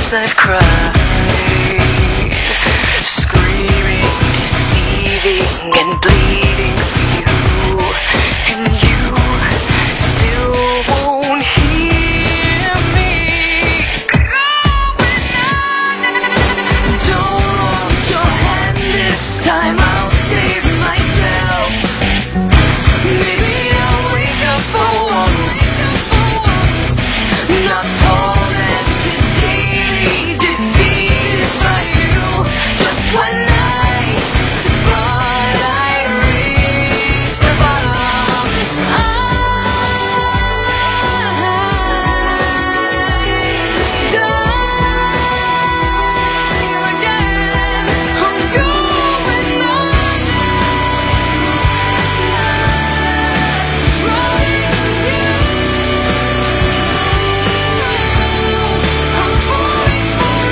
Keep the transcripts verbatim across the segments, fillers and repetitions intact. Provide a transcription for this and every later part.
times I've cried, screaming, deceiving, and bleeding for you, and you still won't hear me. Don't want your hand this time, I'll save myself. Maybe I'll wake up for once, not tall and daily defeated by you. Just when I thought I reached the bottom, I dive again. I'm going on, trying you. I'm falling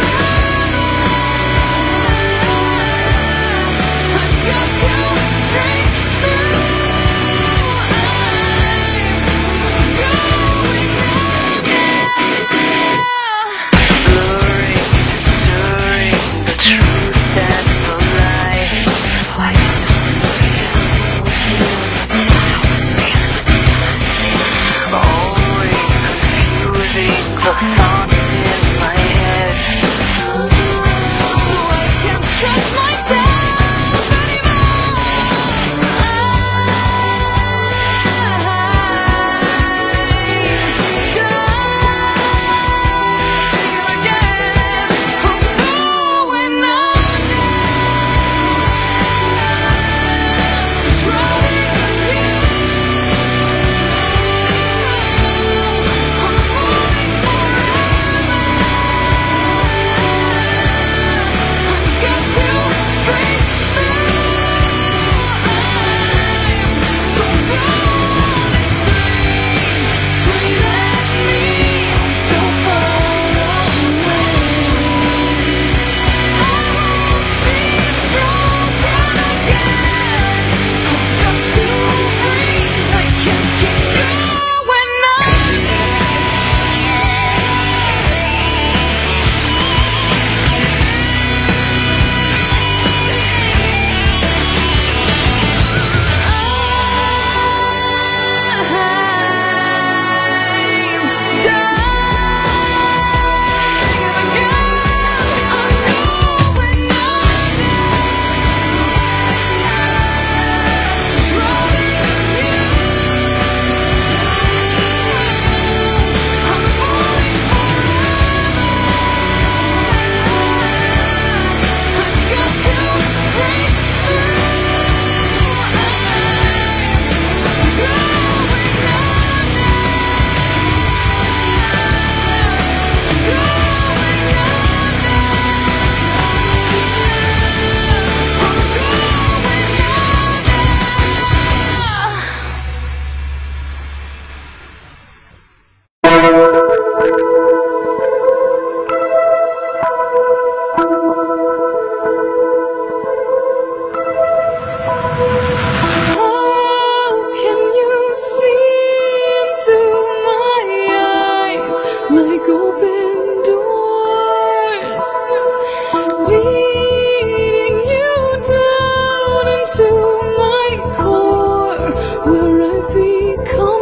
I've got to break blurring and stirring the truth and the lies. Always confusing the thoughts in my head, so I can't trust myself anymore. I dive again. I'm going on, trying you. I'm falling I've got to break through. I'm so gone. Explain, explain at me. I'm so far away. I won't be broken again. I've got to breathe. I can't keep going on. How can you see into my eyes like open doors, leading you down into my core, where I become